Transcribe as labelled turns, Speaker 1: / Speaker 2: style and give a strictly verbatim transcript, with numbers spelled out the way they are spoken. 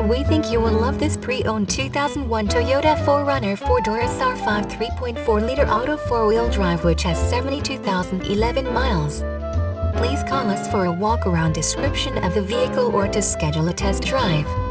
Speaker 1: We think you will love this pre-owned two thousand one Toyota four runner four-door S R five three point four liter auto four-wheel drive which has seventy-two thousand eleven miles. Please call us for a walk-around description of the vehicle or to schedule a test drive.